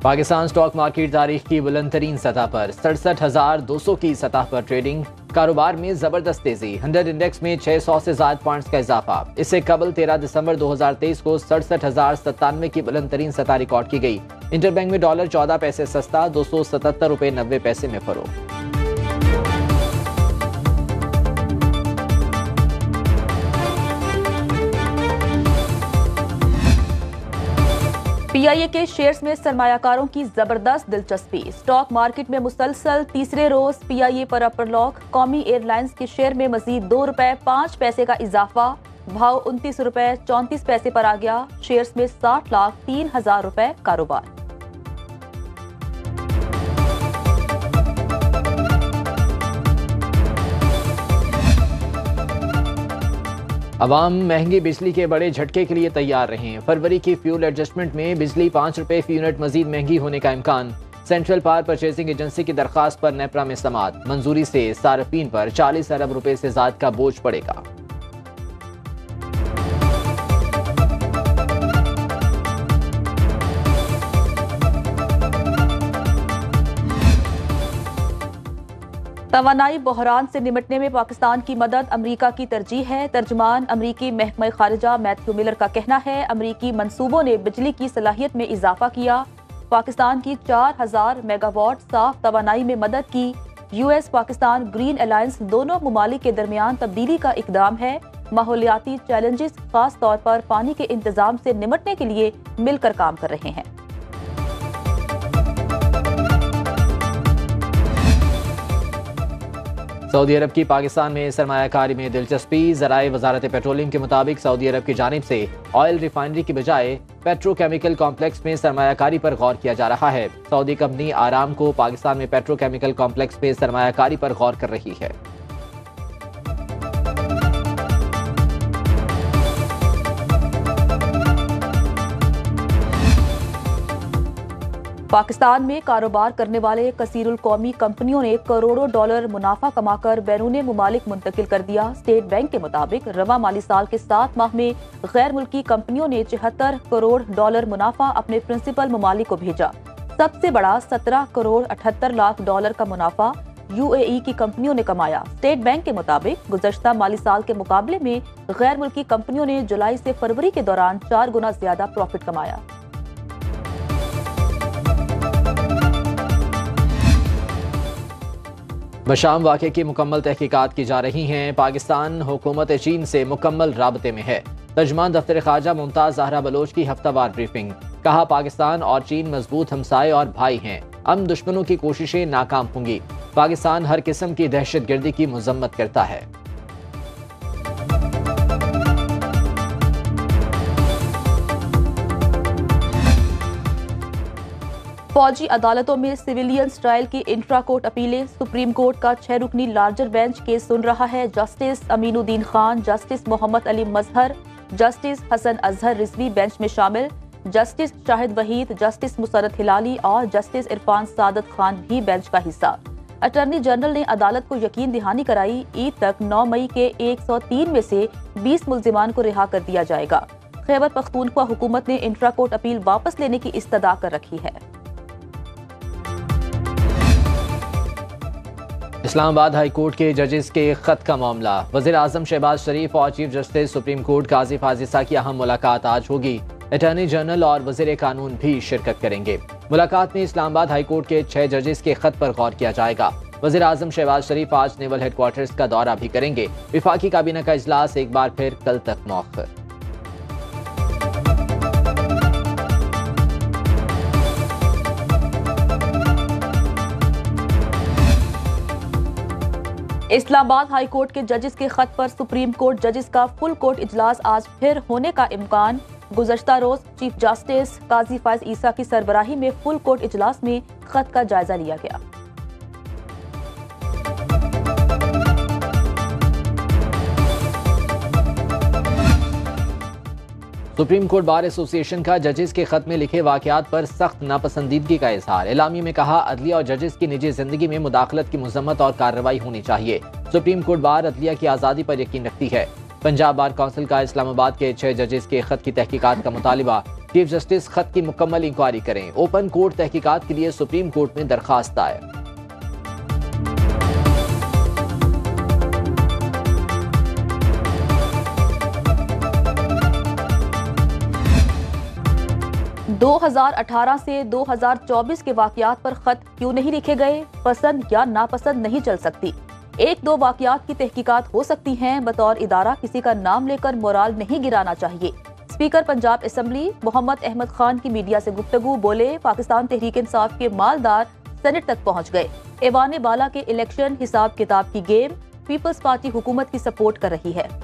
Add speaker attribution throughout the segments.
Speaker 1: Pakistan stock market तारीख की बुलंद तरीन सतह पर 67,200 की सतह पर ट्रेडिंग। कारोबार में जबरदस्त तेजी। 100 इंडेक्स में 600 से ज्यादा पॉइंट्स का इजाफा। इससे कबल 13 दिसंबर 2023 को 67,097 की बुलंद तरीन सतह रिकॉर्ड की गई। इंटरबैंक में डॉलर 14 पैसे सस्ता, 277 रुपए 90 पैसे में फरोख्त।
Speaker 2: पीआईए के शेयर्स में सरमायाकारों की जबरदस्त दिलचस्पी। स्टॉक मार्केट में मुसलसल तीसरे रोज पीआईए पर अपर लॉक। कौमी एयरलाइंस के शेयर में मजीद ₹2.05 का इजाफा। भाव ₹29.34 पर आ गया। शेयर्स में 60,03,000 रुपए कारोबार।
Speaker 1: अवाम महंगी बिजली के बड़े झटके के लिए तैयार रहें। फरवरी की फ्यूल एडजस्टमेंट में बिजली 5 रुपए फी यूनिट मजीद महंगी होने का इम्कान। सेंट्रल पावर परचेजिंग एजेंसी की दरखास्त पर नेपरा में समाअत। मंजूरी से सार्फिन पर 40 अरब रुपए से ज्यादा का बोझ पड़ेगा।
Speaker 2: तवानाई बहरान से निपटने में पाकिस्तान की मदद अमरीका की तरजीह है। तर्जुमान अमरीकी महकमा खारिजा मैथ्यू मिलर का कहना है, अमरीकी मंसूबों ने बिजली की सलाहियत में इजाफा किया। पाकिस्तान की 4000 मेगावाट साफ तवानाई में मदद की। यूएस पाकिस्तान ग्रीन अलायंस दोनों ममालिक के दरमियान तब्दीली का इकदाम है। माहौलियाती चैलेंजेस खास तौर पर पानी के इंतजाम से निपटने के लिए मिलकर काम कर रहे हैं।
Speaker 1: सऊदी अरब की पाकिस्तान में सरमायाकारी में दिलचस्पी। ज़राए वजारत पेट्रोलियम के मुताबिक सऊदी अरब की जानिब से ऑयल रिफाइनरी की बजाय पेट्रोकेमिकल कॉम्प्लेक्स में सरमायाकारी पर गौर किया जा रहा है। सऊदी कंपनी आरामको पाकिस्तान में पेट्रोकेमिकल कॉम्प्लेक्स में सरमायाकारी पर गौर कर रही है।
Speaker 2: पाकिस्तान में कारोबार करने वाले कसीरुल कौमी कंपनियों ने करोड़ों डॉलर मुनाफा कमाकर बैरूने मुमालिक मुंतकिल कर दिया। स्टेट बैंक के मुताबिक रवा माली साल के 7 माह में गैर मुल्की कंपनियों ने 74 करोड़ डॉलर मुनाफा अपने प्रिंसिपल मुमालिक को भेजा। सबसे बड़ा 17 करोड़ 78 लाख डॉलर का मुनाफा यूएई की कंपनियों ने कमाया। स्टेट बैंक के मुताबिक गुज़श्ता माली साल के मुकाबले में गैर मुल्की कंपनियों ने जुलाई से फरवरी के दौरान 4 गुना ज्यादा प्रॉफिट कमाया।
Speaker 1: बशाम वाक़े की मुकम्मल तहकीकात की जा रही हैं। पाकिस्तान हुकूमत चीन से मुकम्मल राबते में है। तर्जुमान दफ्तर ख्वाजा मुमताज ज़हरा बलोच की हफ्तावार ब्रीफिंग। कहा, पाकिस्तान और चीन मजबूत हमसाए और भाई हैं। अमन दुश्मनों की कोशिशें नाकाम होंगी। पाकिस्तान हर किस्म की दहशतगर्दी की मजम्मत करता है।
Speaker 2: फौजी अदालतों में सिविलियंस ट्रायल की इंट्रा कोर्ट अपीलें। सुप्रीम कोर्ट का 6 रुकनी लार्जर बेंच केस सुन रहा है। Justice Aminuddin Khan, justice Mohammad Ali Mazhar, justice Hasan Azhar Rizvi bench में शामिल। जस्टिस शाहिद वहीद, जस्टिस मुसरत हिलाली और जस्टिस इरफान सादत खान भी बेंच का हिस्सा। अटॉर्नी जनरल ने अदालत को यकीन दहानी कराई, ईद तक 9 मई के 103 में से 20 मुल्जिमान को रिहा कर दिया जाएगा। खैबर पख्तूनख्वा हुकूमत ने इंट्रा कोर्ट अपील वापस लेने की इस्तदा कर रखी है।
Speaker 1: इस्लामाबाद हाई कोर्ट के जजेस के खत का मामला। वज़ीर आज़म शहबाज शरीफ और chief justice supreme court Qazi फाजिसा की अहम मुलाकात आज होगी। अटॉर्नी जनरल और वज़ीर कानून भी शिरकत करेंगे। मुलाकात में इस्लामाबाद हाई कोर्ट के 6 जजेस के खत पर गौर किया जाएगा। वज़ीर आज़म शहबाज शरीफ आज नेवल हेडक्वार्टर्स का दौरा भी करेंगे। विफाकी काबीना का इजलास एक बार फिर कल तक मौखर।
Speaker 2: इस्लामाबाद हाई कोर्ट के जजेस के खत पर सुप्रीम कोर्ट जजेस का फुल कोर्ट इजलास आज फिर होने का इम्कान। गुज़श्ता रोज चीफ जस्टिस काजी फायज ईसा की सरबराही में फुल कोर्ट इजलास में खत का जायजा लिया गया।
Speaker 1: सुप्रीम कोर्ट बार एसोसिएशन का जजेस के खत में लिखे वाकयात पर सख्त नापसंदीदगी का इजहार। एलामी में कहा, अदलिया और जजेस की निजी जिंदगी में मुदाखलत की मजम्मत और कार्रवाई होनी चाहिए। सुप्रीम कोर्ट बार अदलिया की आज़ादी पर यकीन रखती है। पंजाब बार काउंसिल का इस्लामाबाद के 6 जजेस के खत की तहकीकात का मुतालिबा। चीफ जस्टिस खत की मुकम्मल इंक्वायरी करें। ओपन कोर्ट तहकीकात के लिए सुप्रीम कोर्ट में दरखास्त दायर।
Speaker 2: दो 2018 से 2024 के वाकयात पर खत क्यों नहीं लिखे गए? पसंद या नापसंद नहीं चल सकती। एक दो वाकयात की तहकीकात हो सकती हैं, बतौर इदारा किसी का नाम लेकर मोराल नहीं गिराना चाहिए। स्पीकर पंजाब असेंबली मोहम्मद अहमद खान की मीडिया से गुफ्तगू, बोले पाकिस्तान तहरीक इंसाफ के मालदार सेनेट तक पहुंच गए। ऐवान बाला के इलेक्शन हिसाब किताब की गेम, पीपल्स पार्टी हुकूमत की सपोर्ट कर रही है।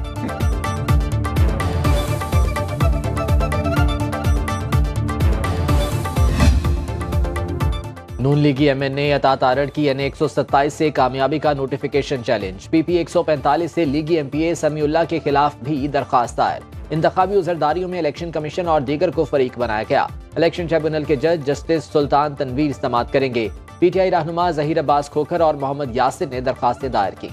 Speaker 1: नून लीगी MNA अता तारड़ की NA 127 से कामयाबी का नोटिफिकेशन चैलेंज। PP 145 से लीगी MPA समीउल्लाह के खिलाफ भी दरखास्त दायर। इंतखाबी उजरदारियों में इलेक्शन कमीशन और दीगर को फरीक बनाया गया। इलेक्शन ट्रिब्यूनल के जज जस्टिस सुल्तान तनवीर समाअत करेंगे। PTI रहनुमा जहीर अब्बास खोखर और मोहम्मद यासिर ने दरखास्तें दायर की।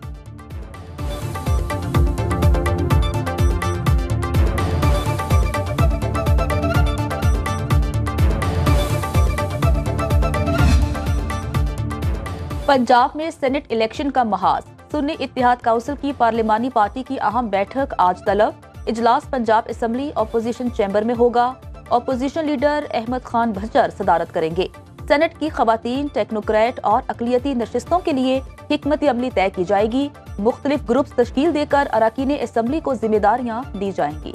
Speaker 2: पंजाब में सेनेट इलेक्शन का महाज। सुन्नी इत्तेहाद काउंसिल की पार्लिमानी पार्टी की अहम बैठक आज तलब। इजलास पंजाब असेंबली ऑपोजिशन चैम्बर में होगा। ऑपोजिशन लीडर अहमद खान भज्जर सदारत करेंगे। सेनेट की खवातीन, टेक्नोक्रेट और अकलियती नशिस्तों के लिए हिकमती अमली तय की जाएगी। मुख्तलिफ ग्रुप्स तश्कील देकर अराकीन असेंबली को जिम्मेदारियां दी जाएंगी।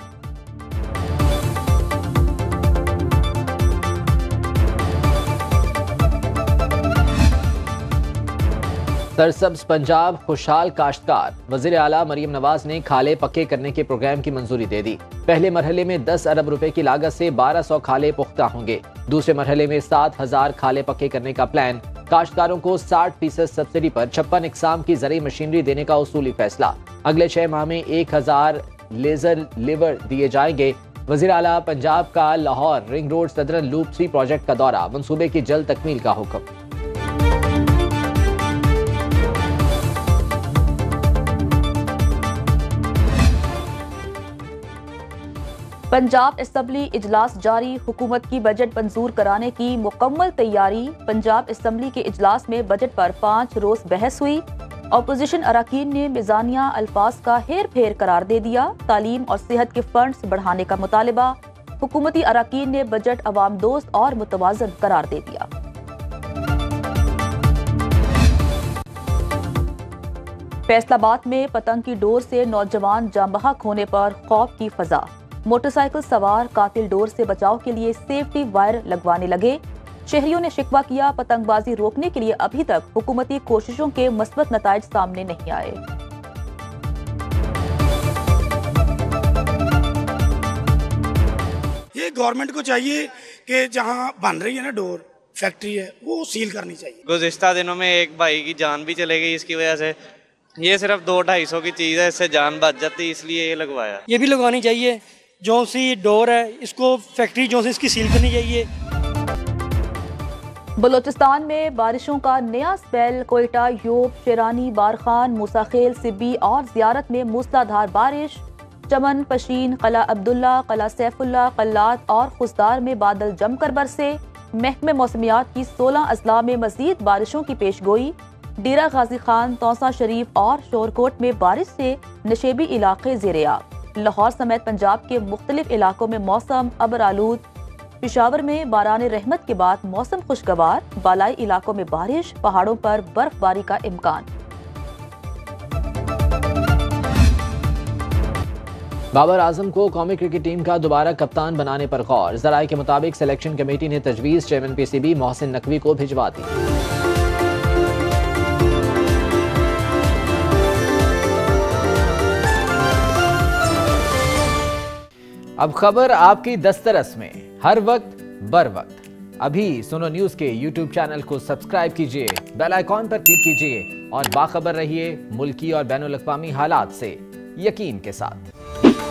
Speaker 1: सरसब्ज पंजाब खुशहाल काश्तकार। वज़ीर आला मरीम नवाज ने खाले पक्के करने के प्रोग्राम की मंजूरी दे दी। पहले मरहले में 10 अरब रुपए की लागत से 1200 खाले पुख्ता होंगे। दूसरे मरहले में 7000 खाले पक्के करने का प्लान। काश्तकारों को 60% सब्सिडी पर 56 इकसाम की ज़रूरी मशीनरी देने का उसूली फैसला। अगले 6 माह में 1000 लेजर लिवर दिए जाएंगे। वज़ीर आला पंजाब का Lahore ring road southern loop 3 project का दौरा। मंसूबे की जल्द तकमील का हुक्म।
Speaker 2: पंजाब असेंबली इजलास जारी। हुकूमत की बजट मंजूर कराने की मुकम्मल तैयारी। पंजाब असेंबली के इजलास में बजट पर 5 रोज बहस हुई। अपोजिशन अरकान ने मिजानिया अल्फाज का हेर फेर करार दे दिया। तालीम और सेहत के फंड्स बढ़ाने का मुतालिबा। हुकूमती अरकान ने बजट अवाम दोस्त और मुतवाज़न करार दे दिया। फैसलाबाद में पतंग की डोर से नौजवान जाँ बहक होने पर खौफ की फजा। मोटरसाइकिल सवार कातिल डोर से बचाव के लिए सेफ्टी वायर लगवाने लगे। शहरियों ने शिकवा किया, पतंगबाजी रोकने के लिए अभी तक हुकूमती कोशिशों के मस्बत नताइज सामने नहीं आए।
Speaker 3: ये गवर्नमेंट को चाहिए कि जहाँ बन रही है ना डोर फैक्ट्री है वो सील करनी चाहिए।
Speaker 4: गुज़िश्ता दिनों में एक भाई की जान भी चले गई इसकी वजह से। ये सिर्फ 200-250 की चीज़ है, इससे जान बच जाती, इसलिए ये लगवाया।
Speaker 5: ये भी लगवानी चाहिए। जो सी डोर है इसको फैक्ट्री जो सी इसकी सील करनी चाहिए।
Speaker 2: बलोचिस्तान में बारिशों का नया स्पेल। कोयटा, योब, शेरानी, बारखान, मूसाखेल, सिब्बी और जियारत में मूसलाधार बारिश। चमन, पशीन, कला अब्दुल्ला, कला सैफुल्ला, कल्लात और खुसदार में बादल जमकर बरसे। महकमे मौसमियात की 16 अजला में मजीद बारिशों की पेशगोई। डेरा गाजी खान, तौसा शरीफ और शोरकोट में बारिश से नशेबी इलाके ज़ेरे-आब। लाहौर समेत पंजाब के मुख्तलिफ इलाकों में मौसम अबर आलूद। पेशावर में बारान रहमत के बाद मौसम खुशगवार। बालाई इलाकों में बारिश, पहाड़ों पर बर्फबारी का इम्कान।
Speaker 1: बाबर आजम को कौमी क्रिकेट टीम का दोबारा कप्तान बनाने पर गौर। जराये के मुताबिक सिलेक्शन कमेटी ने तजवीज़ चेयरमैन PCB मोहसिन नकवी को भिजवा दी। अब खबर आपकी दस्तरस में, हर वक्त बर वक्त। अभी सुनो न्यूज के YouTube चैनल को सब्सक्राइब कीजिए, बेल आइकॉन पर क्लिक कीजिए और बाखबर रहिए मुल्की और बैनुल अक़वामी हालात से यकीन के साथ।